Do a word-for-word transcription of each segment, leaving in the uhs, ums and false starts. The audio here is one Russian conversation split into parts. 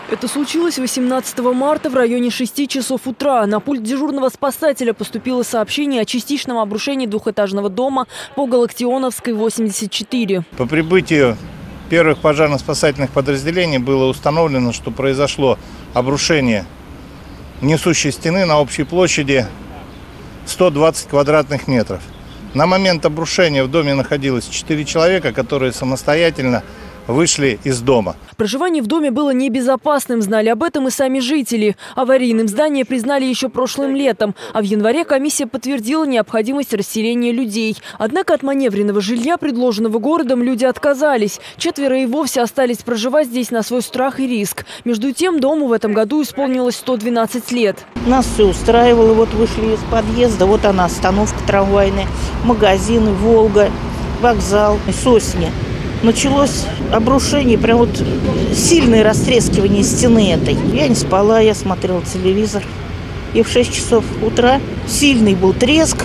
Это случилось восемнадцатого марта в районе шести часов утра. На пульт дежурного спасателя поступило сообщение о частичном обрушении двухэтажного дома по Галактионовской, восемьдесят четыре. По прибытию первых пожарно-спасательных подразделений было установлено, что произошло обрушение несущей стены на общей площади сто двадцать квадратных метров. На момент обрушения в доме находилось четыре человека, которые самостоятельно вышли из дома. Проживание в доме было небезопасным, знали об этом и сами жители. Аварийным здание признали еще прошлым летом, а в январе комиссия подтвердила необходимость расселения людей. Однако от маневренного жилья, предложенного городом, люди отказались. Четверо и вовсе остались проживать здесь на свой страх и риск. Между тем, дому в этом году исполнилось сто двенадцать лет. Нас все устраивало. Вот вышли из подъезда, вот она, остановка трамвайная, магазины, Волга, вокзал, Сосни. Началось обрушение, прям вот сильное растрескивание стены этой. Я не спала, я смотрела телевизор. И в шесть часов утра сильный был треск,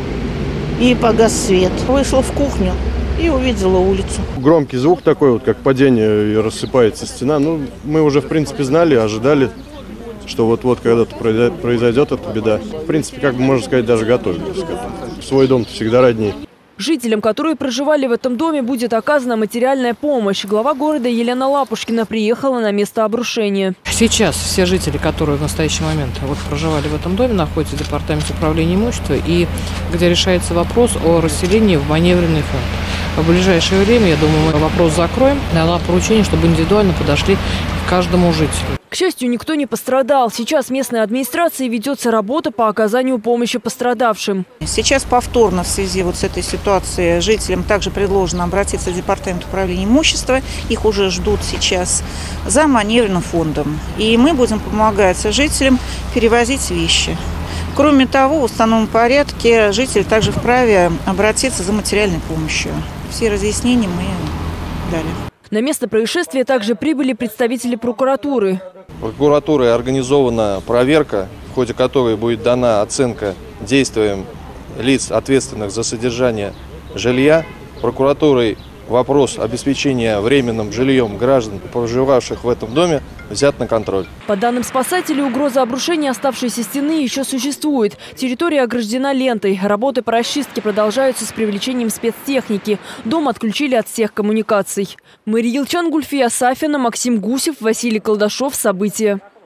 и погас свет. Вышла в кухню и увидела улицу. Громкий звук такой, вот как падение, и рассыпается стена. Ну, мы уже, в принципе, знали, ожидали, что вот-вот когда-то произойдет эта беда. В принципе, как бы можно сказать, даже готовились к этому. Свой дом всегда родней. Жителям, которые проживали в этом доме, будет оказана материальная помощь. Глава города Елена Лапушкина приехала на место обрушения. Сейчас все жители, которые в настоящий момент вот проживали в этом доме, находятся в департаменте управления имущества, и где решается вопрос о расселении в маневренный фонд. В ближайшее время, я думаю, мы вопрос закроем. Дала поручение, чтобы индивидуально подошли к каждому жителю. К счастью, никто не пострадал. Сейчас местной администрацией ведется работа по оказанию помощи пострадавшим. Сейчас повторно в связи вот с этой ситуацией жителям также предложено обратиться в департамент управления имущества. Их уже ждут сейчас за маневренным фондом. И мы будем помогать жителям перевозить вещи. Кроме того, в установленном порядке жители также вправе обратиться за материальной помощью. Все разъяснения мы дали. На место происшествия также прибыли представители прокуратуры. Прокуратурой организована проверка, в ходе которой будет дана оценка действиям лиц, ответственных за содержание жилья. Прокуратурой вопрос обеспечения временным жильем граждан, проживавших в этом доме, взят на контроль. По данным спасателей, угроза обрушения оставшейся стены еще существует. Территория ограждена лентой. Работы по расчистке продолжаются с привлечением спецтехники. Дом отключили от всех коммуникаций. Мария Елчан, Гульфия Сафина, Максим Гусев, Василий Колдашов. События.